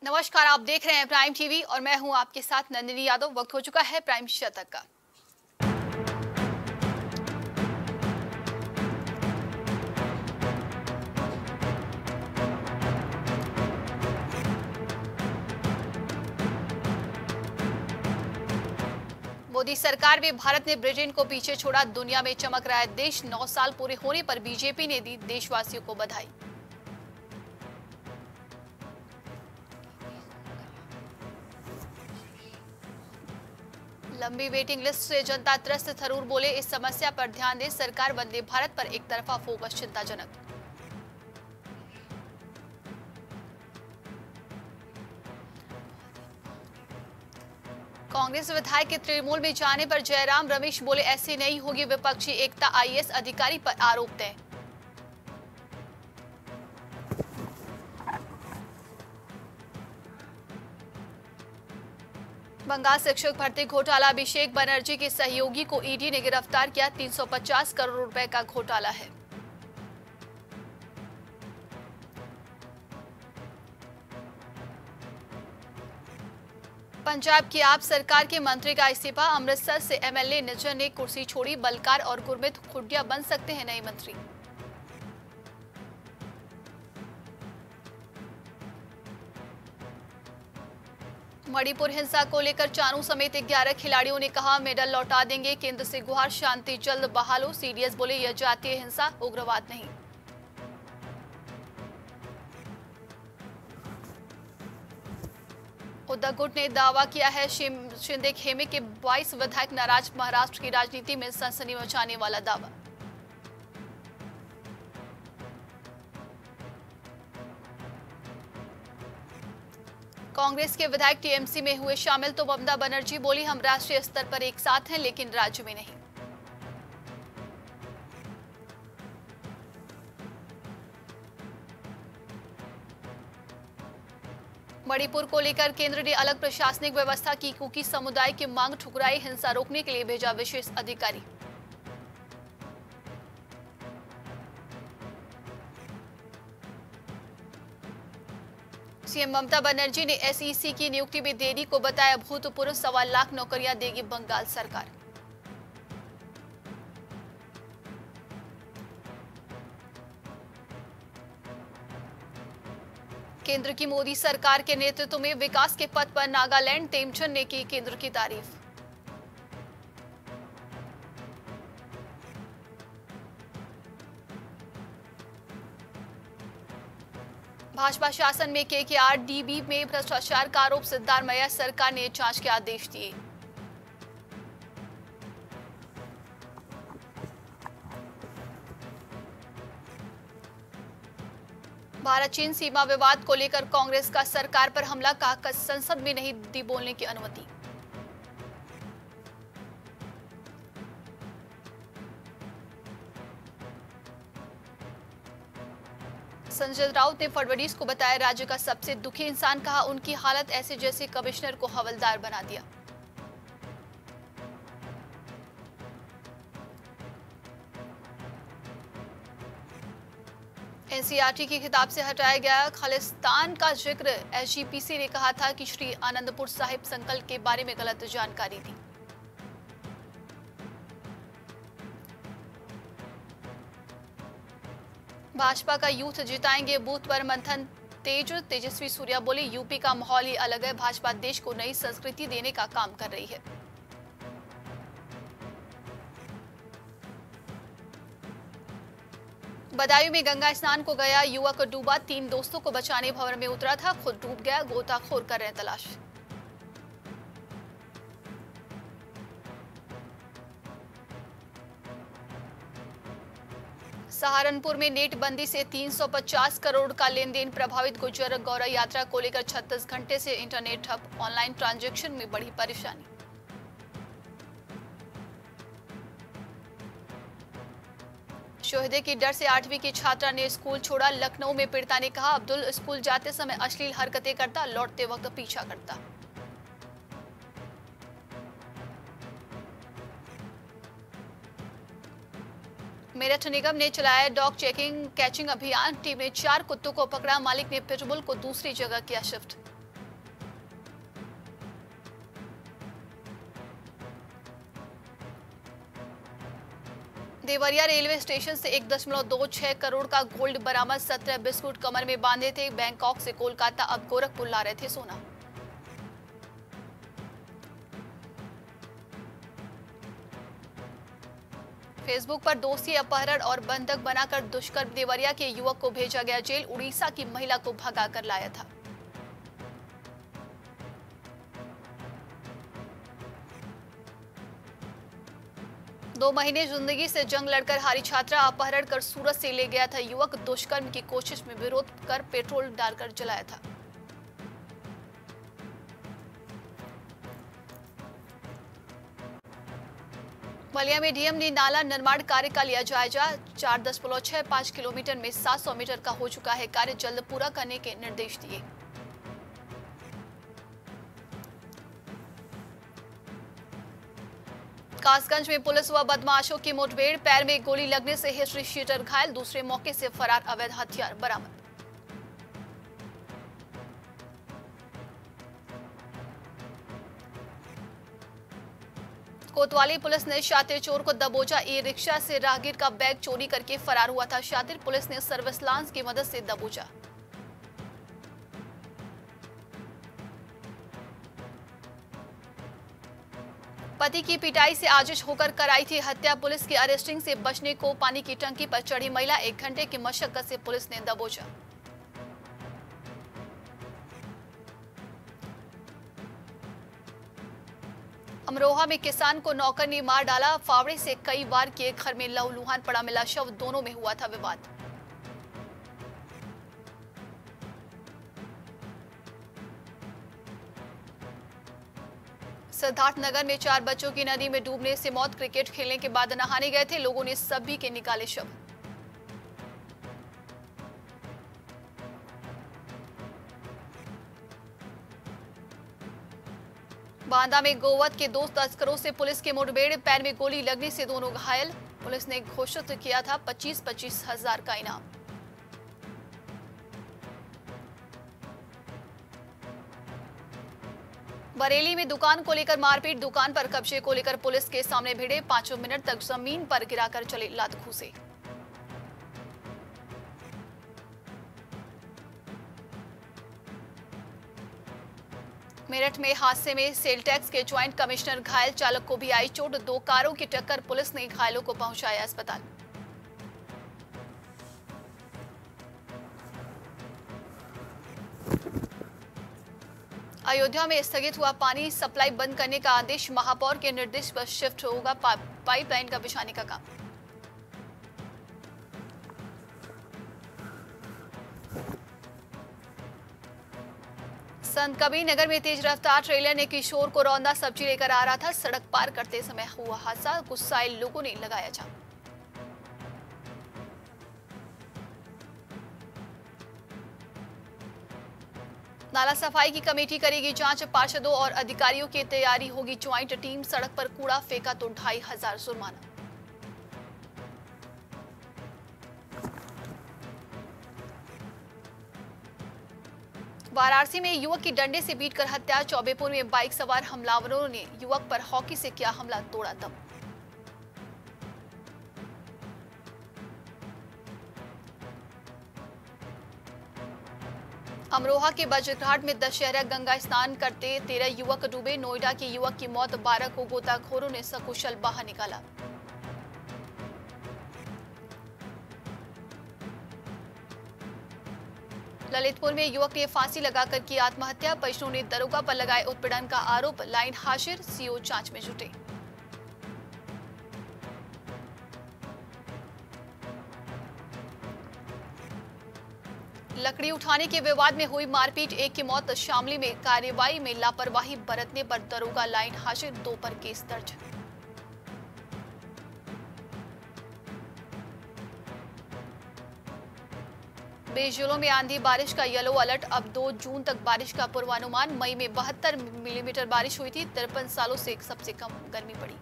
नमस्कार, आप देख रहे हैं प्राइम टीवी और मैं हूं आपके साथ नंदिनी यादव। वक्त हो चुका है प्राइम शतक का। मोदी सरकार में भारत ने ब्रिटेन को पीछे छोड़ा, दुनिया में चमक रहा है देश। 9 साल पूरे होने पर बीजेपी ने दी देशवासियों को बधाई। लंबी वेटिंग लिस्ट से जनता त्रस्त, थरूर बोले इस समस्या पर ध्यान दे सरकार। वंदे भारत पर एक तरफा फोकस चिंताजनक। कांग्रेस विधायक के तृणमूल में जाने पर जयराम रमेश बोले ऐसी नहीं होगी विपक्षी एकता, आईएएस अधिकारी पर आरोप तय। बंगाल शिक्षक भर्ती घोटाला, अभिषेक बनर्जी के सहयोगी को ईडी ने गिरफ्तार किया। 350 करोड़ रुपए का घोटाला है। पंजाब की आप सरकार के मंत्री का इस्तीफा, अमृतसर से एमएलए निज्जर ने कुर्सी छोड़ी। बलकार और गुरमीत खुडिया बन सकते हैं नए मंत्री। मणिपुर हिंसा को लेकर चानू समेत 11 खिलाड़ियों ने कहा मेडल लौटा देंगे, केंद्र से गुहार शांति जल्द बहाल हो। सीडीएस बोले यह जातीय हिंसा, उग्रवाद नहीं। उद्धव गुट ने दावा किया है शिंदे खेमे के 22 विधायक नाराज, महाराष्ट्र की राजनीति में सनसनी मचाने वाला दावा। कांग्रेस के विधायक टीएमसी में हुए शामिल, तो ममता बनर्जी बोली हम राष्ट्रीय स्तर पर एक साथ हैं लेकिन राज्य में नहीं। मणिपुर को लेकर केंद्र ने अलग प्रशासनिक व्यवस्था की, कुकी समुदाय की मांग ठुकराई। हिंसा रोकने के लिए भेजा विशेष अधिकारी। सीएम ममता बनर्जी ने एसईसी की नियुक्ति में देरी को बताया भूतपूर्व। 1.25 लाख नौकरियां देगी बंगाल सरकार। केंद्र की मोदी सरकार के नेतृत्व में विकास के पथ पर नागालैंड, तेमचंद ने की केंद्र की तारीफ। भाजपा शासन में केकेआरडीबी में भ्रष्टाचार का आरोप, सिद्धारमैया सरकार ने जांच के आदेश दिए। भारत चीन सीमा विवाद को लेकर कांग्रेस का सरकार पर हमला, कहा संसद में नहीं दी बोलने की अनुमति। संजय राउत ने फडणवीस को बताया राज्य का सबसे दुखी इंसान, कहा उनकी हालत ऐसे जैसे कमिश्नर को हवलदार बना दिया। एनसीईआरटी की किताब से हटाया गया खालिस्तान का जिक्र, एसजीपीसी ने कहा था कि श्री आनंदपुर साहिब संकल्प के बारे में गलत जानकारी दी। भाजपा का यूथ जिताएंगे बूथ पर मंथन तेज, तेजस्वी सूर्या बोले यूपी का माहौल ही अलग है, भाजपा देश को नई संस्कृति देने का काम कर रही है। बदायूं में गंगा स्नान को गया युवक डूबा, 3 दोस्तों को बचाने भंवर में उतरा था, खुद डूब गया, गोताखोर कर रहे हैं तलाश। सहारनपुर में नेट बंदी से 350 करोड़ का लेन देन प्रभावित, गुर्जर गौरव यात्रा को लेकर 36 घंटे से इंटरनेट ठप, ऑनलाइन ट्रांजैक्शन में बड़ी परेशानी। शोहदे की डर से 8वीं की छात्रा ने स्कूल छोड़ा, लखनऊ में पीड़िता ने कहा अब्दुल स्कूल जाते समय अश्लील हरकतें करता, लौटते वक्त पीछा करता। मेरठ निगम ने चलाया डॉग चेकिंग कैचिंग अभियान, टीम ने 4 कुत्तों को पकड़ा, मालिक ने पिटबुल को दूसरी जगह किया शिफ्ट। देवरिया रेलवे स्टेशन से 1.26 करोड़ का गोल्ड बरामद। 17 बिस्कुट कमर में बांधे थे। बैंकॉक से कोलकाता अब गोरखपुर ला रहे थे सोना। फेसबुक पर दोषी अपहरण और बंधक बनाकर दुष्कर्म। देवरिया के युवक को भेजा गया जेल। उड़ीसा की महिला को भगा कर लाया था। दो महीने जिंदगी से जंग लड़कर हारी छात्रा। अपहरण कर सूरत से ले गया था युवक। दुष्कर्म की कोशिश में विरोध कर पेट्रोल डालकर जलाया था। बलिया में डीएम ने नाला निर्माण कार्य का लिया जायजा। 4.65 किलोमीटर में 700 मीटर का हो चुका है कार्य। जल्द पूरा करने के निर्देश दिए। कासगंज में पुलिस व बदमाशों की मुठभेड़। पैर में गोली लगने से हिस्ट्री शीटर घायल। दूसरे मौके से फरार अवैध हथियार बरामद। कोतवाली पुलिस ने शातिर चोर को दबोचा। ई रिक्शा से राहगीर का बैग चोरी करके फरार हुआ था शातिर। पुलिस ने सर्विलांस की मदद से दबोचा। पति की पिटाई से आजिश होकर कराई थी हत्या। पुलिस की अरेस्टिंग से बचने को पानी की टंकी पर चढ़ी महिला। 1 घंटे की मशक्कत से पुलिस ने दबोचा। अमरोहा में किसान को नौकर ने मार डाला। फावड़े से कई बार किए घर में लहूलुहान पड़ा मिला शव। दोनों में हुआ था विवाद। सिद्धार्थनगर में 4 बच्चों की नदी में डूबने से मौत। क्रिकेट खेलने के बाद नहाने गए थे लोगों ने सभी के निकाले शव। बांदा में गोवध के 2 तस्करों से पुलिस की मुठभेड़। पैर में गोली लगने से दोनों घायल। पुलिस ने घोषित किया था 25-25 हजार का इनाम। बरेली में दुकान को लेकर मारपीट। दुकान पर कब्जे को लेकर पुलिस के सामने भिड़े। 5 मिनट तक जमीन पर गिराकर चले लात घूंसे। मेरठ में हादसे में सेल टैक्स के ज्वाइंट कमिश्नर घायल। चालक को भी आई चोट। 2 कारों की टक्कर। पुलिस ने घायलों को पहुंचाया अस्पताल। अयोध्या में स्थगित हुआ पानी सप्लाई बंद करने का आदेश। महापौर के निर्देश पर शिफ्ट होगा पाइपलाइन का बिछाने का काम। संत कबीर नगर में तेज रफ्तार ट्रेलर ने किशोर को रौंदा। सब्जी लेकर आ रहा था। सड़क पार करते समय हुआ हादसा। गुस्साए लोगों ने लगाया जाम। नाला सफाई की कमेटी करेगी जांच। पार्षदों और अधिकारियों की तैयारी होगी ज्वाइंट टीम। सड़क पर कूड़ा फेंका तो 2500 जुर्माना। वाराणसी में युवक की डंडे से पीटकर हत्या। चौबेपुर में बाइक सवार हमलावरों ने युवक पर हॉकी से किया हमला। तोड़ा दम। अमरोहा के बजघाट में दशहरा गंगा स्नान करते 13 युवक डूबे। नोएडा के युवक की मौत। 12 को गोताखोरों ने सकुशल बाहर निकाला। ललितपुर में युवक ने फांसी लगाकर की आत्महत्या। परिजनों ने दरोगा पर लगाए उत्पीड़न का आरोप। लाइन हाजिर। सीओ जांच में जुटे। लकड़ी उठाने के विवाद में हुई मारपीट। 1 की मौत। शामली में कार्रवाई में लापरवाही बरतने पर दरोगा लाइन हाजिर। 2 पर केस दर्ज। बीस जिलों में आंधी बारिश का येलो अलर्ट। अब 2 जून तक बारिश का पूर्वानुमान। मई में 72 मिलीमीटर बारिश हुई थी। 53 सालों से सबसे कम गर्मी पड़ी।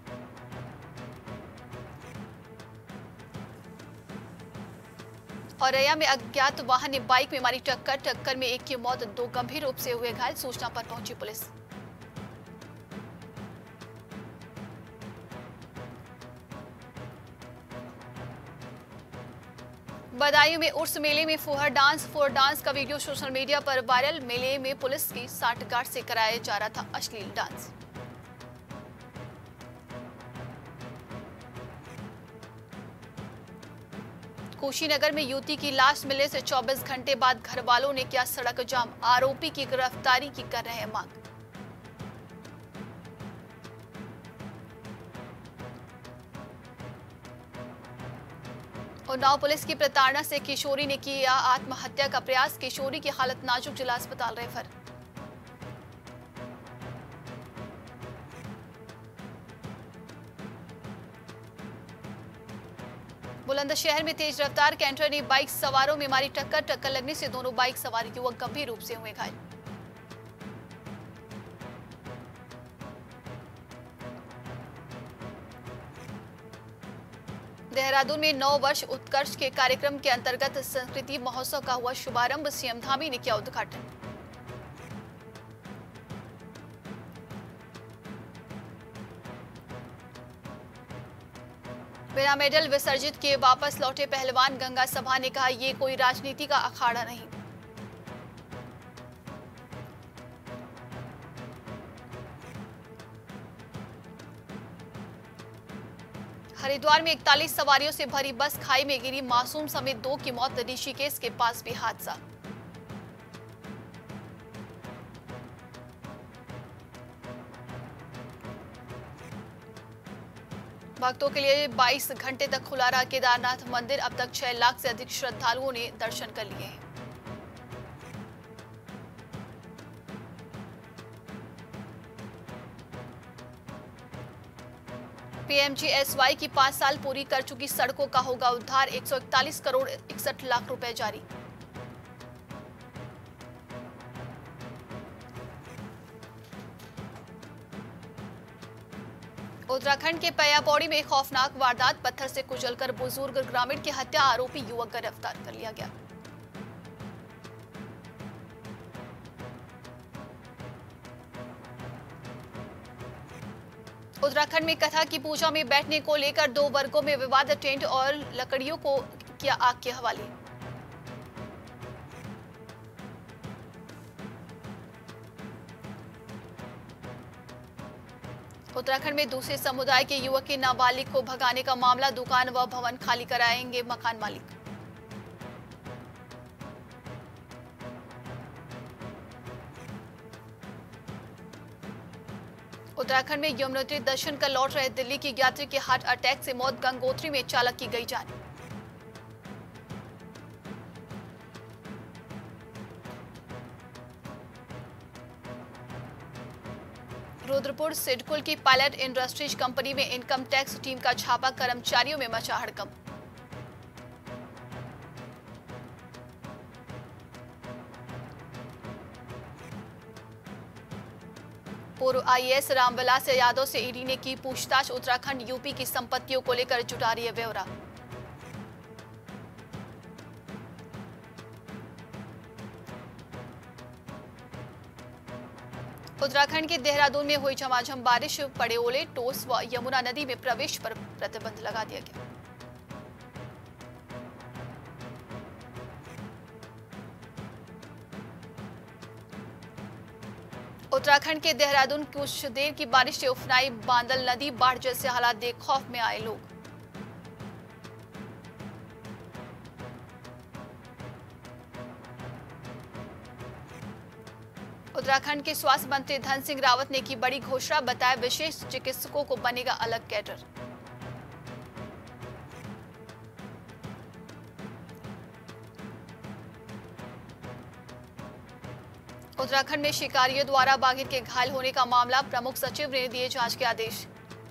औरैया में अज्ञात वाहन ने बाइक में मारी टक्कर। टक्कर में 1 की मौत। 2 गंभीर रूप से हुए घायल। सूचना पर पहुंची पुलिस। बदायूं में उर्स मेले में फुहर डांस का वीडियो सोशल मीडिया पर वायरल। मेले में पुलिस की साठगांठ से कराया जा रहा था अश्लील डांस। कुशीनगर में युवती की लाश मिलने से 24 घंटे बाद घर वालों ने किया सड़क जाम। आरोपी की गिरफ्तारी की कर रहे हैं मांग। उन्नाव पुलिस की प्रताड़ना से किशोरी ने किया आत्महत्या का प्रयास। किशोरी की हालत नाजुक, जिला अस्पताल रेफर। बुलंदशहर में तेज रफ्तार कैंटर ने बाइक सवारों में मारी टक्कर। टक्कर लगने से दोनों बाइक सवार युवक गंभीर रूप से हुए घायल। देहरादून में 9 वर्ष उत्कर्ष के कार्यक्रम के अंतर्गत संस्कृति महोत्सव का हुआ शुभारंभ। सीएम धामी ने किया उद्घाटन। बिना मेडल विसर्जित किए वापस लौटे पहलवान। गंगा सभा ने कहा, ये कोई राजनीति का अखाड़ा नहीं। हरिद्वार में 41 सवारियों से भरी बस खाई में गिरी। मासूम समेत 2 की मौत। ऋषिकेश के पास भी हादसा। भक्तों के लिए 22 घंटे तक खुला रहा केदारनाथ मंदिर। अब तक 6 लाख से अधिक श्रद्धालुओं ने दर्शन कर लिए हैं। पीएमजीएसवाई की 5 साल पूरी कर चुकी सड़कों का होगा उद्धार। 141 करोड़ 61 लाख रुपए जारी। उत्तराखंड के पयापौड़ी में खौफनाक वारदात। पत्थर से कुचलकर बुजुर्ग ग्रामीण की हत्या। आरोपी युवक गिरफ्तार कर लिया गया। उत्तराखंड में कथा की पूजा में बैठने को लेकर 2 वर्गों में विवाद। टेंट और लकड़ियों को किया आग के हवाले। उत्तराखंड में दूसरे समुदाय के युवक के नाबालिग को भगाने का मामला। दुकान व भवन खाली कराएंगे मकान मालिक। उत्तराखंड में यमुनोत्री दर्शन कर लौट रहे दिल्ली की यात्री की हार्ट अटैक से मौत। गंगोत्री में चालक की गई जान। रुद्रपुर सिडकुल की पायलट इंडस्ट्रीज कंपनी में इनकम टैक्स टीम का छापा। कर्मचारियों में मचा हड़कंप। पूर्व आईएएस रामविलास यादव से ईडी ने की पूछताछ। उत्तराखंड यूपी की संपत्तियों को लेकर जुटा रही है ब्यौरा। उत्तराखंड के देहरादून में हुई झमाझम बारिश। पड़े ओले। टोस व यमुना नदी में प्रवेश पर प्रतिबंध लगा दिया गया। उत्तराखंड के देहरादून कुछ देर की बारिश से उफनाई बांदल नदी। बाढ़ जैसे हालात देख खौफ में आए लोग। उत्तराखंड के स्वास्थ्य मंत्री धन सिंह रावत ने की बड़ी घोषणा। बताया, विशेष चिकित्सकों को बनेगा अलग कैडर। उत्तराखंड में शिकारियों द्वारा बाघिन के घायल होने का मामला। प्रमुख सचिव ने दिए जांच के आदेश।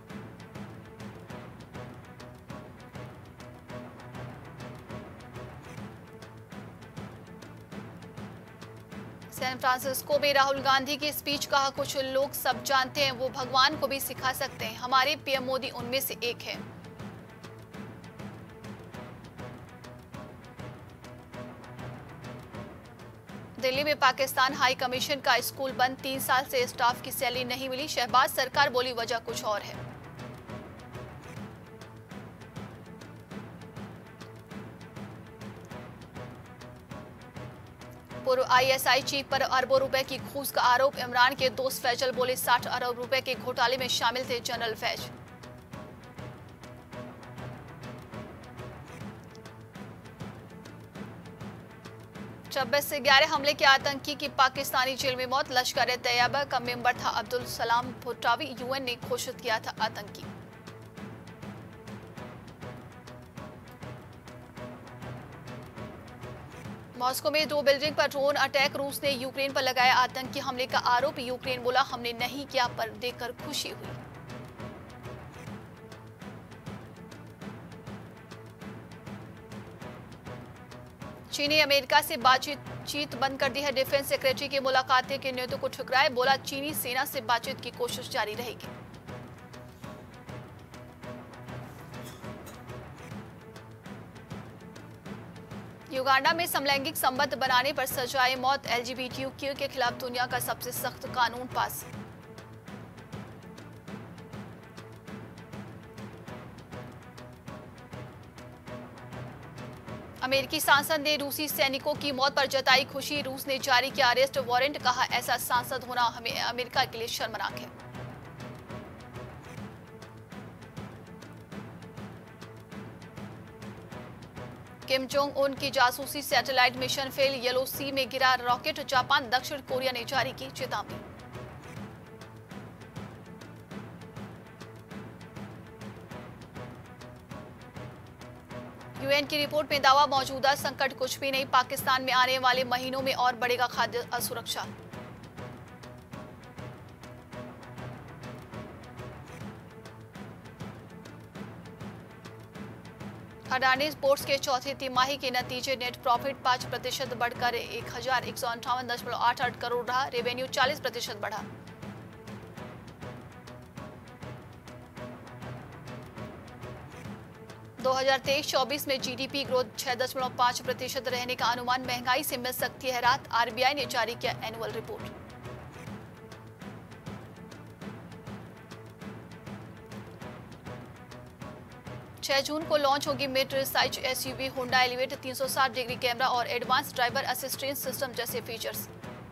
सैन फ्रांसिस्को में राहुल गांधी की स्पीच। कहा, कुछ लोग सब जानते हैं, वो भगवान को भी सिखा सकते हैं। हमारे पीएम मोदी उनमें से एक है। दिल्ली में पाकिस्तान हाई कमीशन का स्कूल बंद। 3 साल से स्टाफ की सैलरी नहीं मिली। शहबाज सरकार बोली, वजह कुछ और है। पूर्व आईएसआई चीफ पर अरबों रुपए की घूस का आरोप। इमरान के दोस्त फैजल बोले 60 अरब रुपए के घोटाले में शामिल थे जनरल फैज। छब्बीस से 11 हमले के आतंकी की पाकिस्तानी जेल में मौत। लश्कर ए तैयबा का मेंबर था अब्दुल सलाम भुट्टावी, यूएन ने घोषित किया था आतंकी। मॉस्को में 2 बिल्डिंग पर ड्रोन अटैक। रूस ने यूक्रेन पर लगाया आतंकी हमले का आरोप। यूक्रेन बोला हमने नहीं किया, पर देखकर खुशी हुई। चीनी अमेरिका से बातचीत बंद कर दी है। डिफेंस सेक्रेटरी की मुलाकातें के न्योतों को ठुकराए। बोला चीनी सेना से बातचीत की कोशिश जारी रहेगी। युगांडा में समलैंगिक संबंध बनाने पर सजाए मौत। एलजीबीटीक्यू के खिलाफ दुनिया का सबसे सख्त कानून पास। अमेरिकी सांसद ने रूसी सैनिकों की मौत पर जताई खुशी। रूस ने जारी किया अरेस्ट वारंट। कहा ऐसा सांसद होना हमें अमेरिका के लिए शर्मनाक है। किम जोंग उन की जासूसी satellite mission fail. Yellow sea में गिरा रॉकेट। जापान दक्षिण कोरिया ने जारी की चेतावनी। यूएन की रिपोर्ट में दावा मौजूदा संकट कुछ भी नहीं। पाकिस्तान में आने वाले महीनों में और बढ़ेगा खाद्य असुरक्षा। अडानी स्पोर्ट्स के चौथे तिमाही के नतीजे। नेट प्रॉफिट 5% बढ़कर 1158.88 करोड़ रहा। रेवेन्यू 40% बढ़ा। दो 2023-24 में जीडीपी ग्रोथ 6.5% रहने का अनुमान। महंगाई से मिल सकती है राहत। आरबीआई ने जारी किया एनुअल रिपोर्ट। जून को लॉन्च होगी mid size SUV Honda Elevate. 360 degree camera और एडवांस ड्राइवर असिस्टेंस सिस्टम जैसे फीचर्स।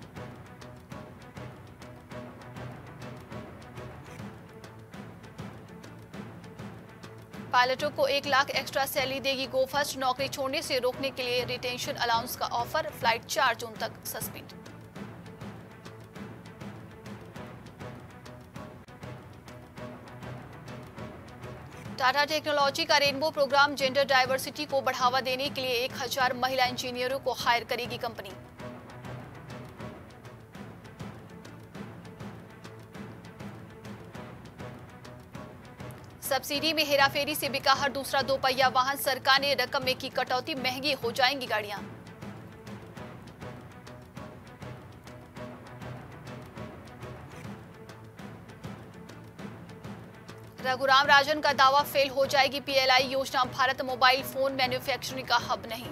पायलटों को 1 लाख एक्स्ट्रा सैलरी देगी गो फर्स्ट। नौकरी छोड़ने से रोकने के लिए रिटेंशन अलाउंस का ऑफर। फ्लाइट 4 जून तक सस्पेंड। टाटा टेक्नोलॉजी का रेनबो प्रोग्राम जेंडर डाइवर्सिटी को बढ़ावा देने के लिए 1000 महिला इंजीनियरों को हायर करेगी कंपनी। सब्सिडी में हेराफेरी से बिका हर दूसरा दोपहिया वाहन। सरकार ने रकम में की कटौती। महंगी हो जाएंगी गाड़ियां। रघुराम राजन का दावा फेल हो जाएगी पीएलआई योजना। भारत मोबाइल फोन मैन्युफैक्चरिंग का हब नहीं।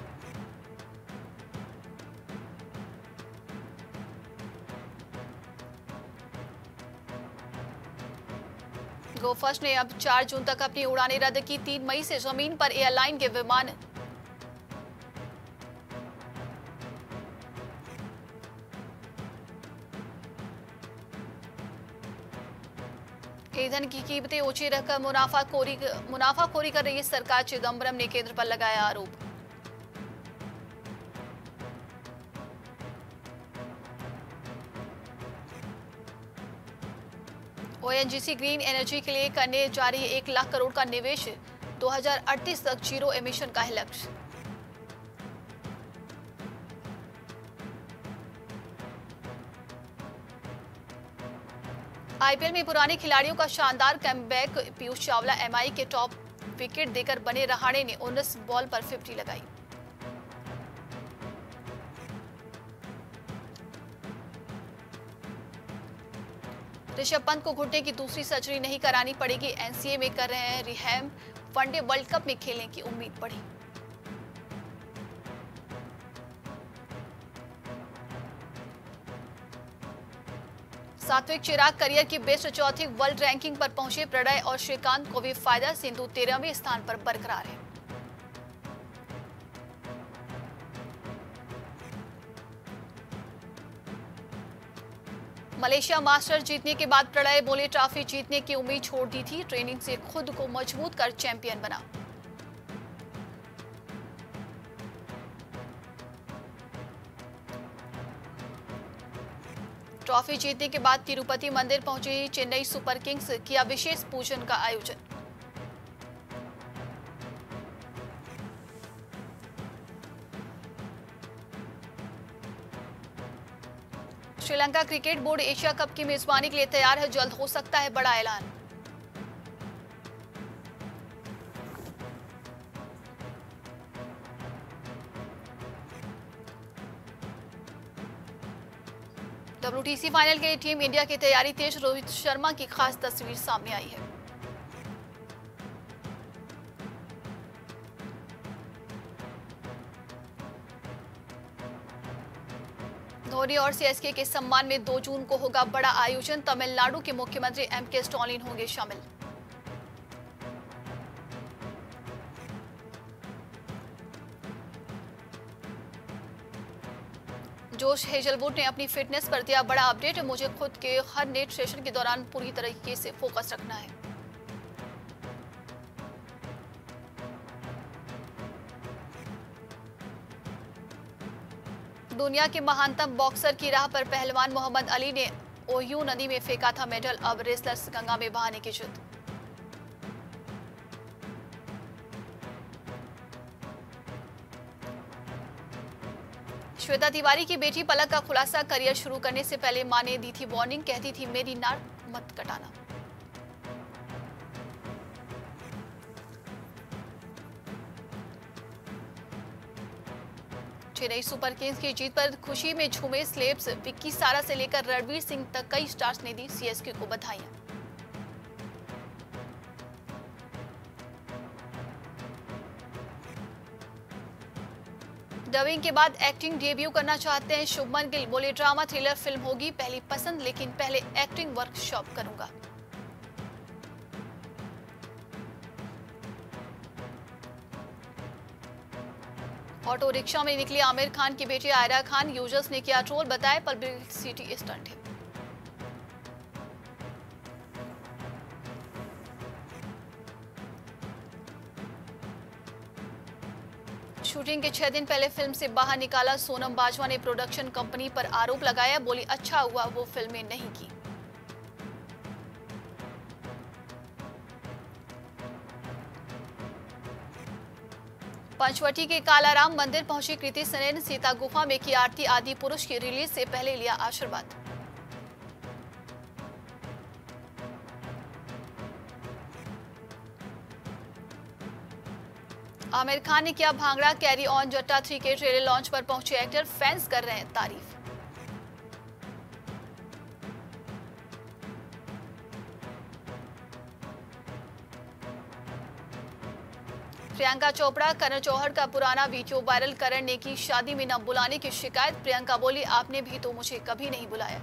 गो फर्स्ट ने अब 4 जून तक अपनी उड़ानें रद्द की। 3 मई से जमीन पर एयरलाइन के विमान। ईंधन की कीमतें ऊंची रखकर मुनाफाखोरी कर रही है सरकार। चिदम्बरम ने केंद्र पर लगाया आरोप। ओएनजीसी ग्रीन एनर्जी के लिए करने जा रही 1 लाख करोड़ का निवेश। 2038 तक जीरो एमिशन का है लक्ष्य। आईपीएल में पुराने खिलाड़ियों का शानदार कमबैक। पीयूष चावला एमआई के टॉप विकेट देकर बने रहाणे ने 19 बॉल पर 50 लगाई। ऋषभ पंत को घुटने की दूसरी सर्जरी नहीं करानी पड़ेगी। एनसीए में कर रहे हैं रिहैब। वनडे वर्ल्ड कप में खेलने की उम्मीद बढ़ी। सात्विक चिराग करियर की बेस्ट चौथी वर्ल्ड रैंकिंग पर पहुंचे। प्रणय और श्रीकांत को भी फायदा। सिंधु 13वें स्थान पर बरकरार है। मलेशिया मास्टर्स जीतने के बाद प्रणय बोले ट्रॉफी जीतने की उम्मीद छोड़ दी थी, ट्रेनिंग से खुद को मजबूत कर चैंपियन बना। ट्रॉफी जीतने के बाद तिरुपति मंदिर पहुंची चेन्नई सुपर किंग्स, किया विशेष पूजन का आयोजन। Sri Lanka cricket board Asia cup की मेजबानी के लिए तैयार है, जल्द हो सकता है बड़ा ऐलान। WTC फाइनल के लिए टीम इंडिया की तैयारी तेज, रोहित शर्मा की खास तस्वीर सामने आई है। धोनी और CSK के सम्मान में 2 जून को होगा बड़ा आयोजन, तमिलनाडु के मुख्यमंत्री MK स्टालिन होंगे शामिल। जोश हेजलवुड ने अपनी फिटनेस पर दिया बड़ा अपडेट, मुझे खुद के हर नेट सेशन के दौरान पूरी तरीके से फोकस रखना है। दुनिया के महानतम बॉक्सर की राह पर पहलवान मोहम्मद अली ने ओयू नदी में फेंका था मेडल, अब रेसलर्स गंगा में बहाने की जिद। श्वेता तिवारी की बेटी पलक का खुलासा, करियर शुरू करने से पहले मां ने दी थी वार्निंग, कहती थी मेरी नाक मत कटाना। चेन्नई सुपर किंग्स की जीत पर खुशी में झूमे स्लेब्स, विक्की सारा से लेकर रणवीर सिंह तक कई स्टार्स ने दी CSK को बधाइयां। डबिंग के बाद एक्टिंग डेब्यू करना चाहते हैं शुभमन गिल, बोले ड्रामा थ्रिलर फिल्म होगी पहली पसंद, लेकिन पहले एक्टिंग वर्कशॉप करूंगा। ऑटो रिक्शा में निकली आमिर खान की बेटी आयरा खान, यूजर्स ने किया ट्रोल, बताया पब्लिसिटी स्टंट है। शूटिंग के 6 दिन पहले फिल्म से बाहर निकाला सोनम बाजवा ने प्रोडक्शन कंपनी पर आरोप लगाया, बोली अच्छा हुआ वो फिल्में नहीं की। पंचवटी के कालाराम मंदिर पहुंची कृति सनन, सीता गुफा में की आरती, आदि पुरुष की रिलीज से पहले लिया आशीर्वाद। आमिर खान ने किया भांगड़ा, कैरी ऑन जट्टा 3 के ट्रेलर लॉन्च पर पहुंचे एक्टर, फैंस कर रहे हैं तारीफ। प्रियंका चोपड़ा, करण जौहर का पुराना वीडियो वायरल, करण ने की शादी में न बुलाने की शिकायत, प्रियंका बोली आपने भी तो मुझे कभी नहीं बुलाया।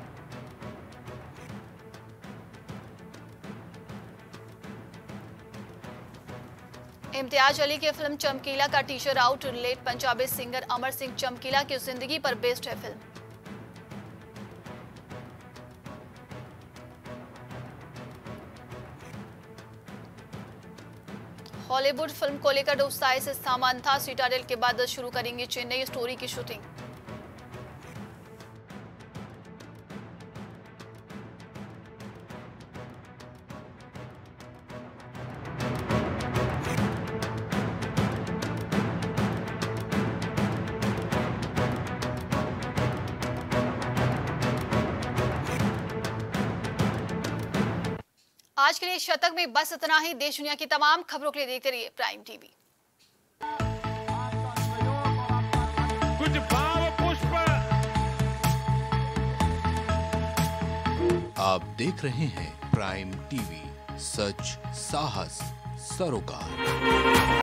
इम्तियाज अली की फिल्म चमकीला का teaser out, late Punjabi singer Amar Singh Chamkila की जिंदगी पर बेस्ड है फिल्म। हॉलीवुड फिल्म को लेकर उत्साह से सामान था, सिटाडेल के बाद शुरू करेंगे चेन्नई स्टोरी की शूटिंग। आज के लिए शतक में बस इतना ही। देश दुनिया की तमाम खबरों के लिए देखते रहिए प्राइम टीवी। कुछ भाव पुष्प। आप देख रहे हैं प्राइम टीवी, सच साहस सरोकार।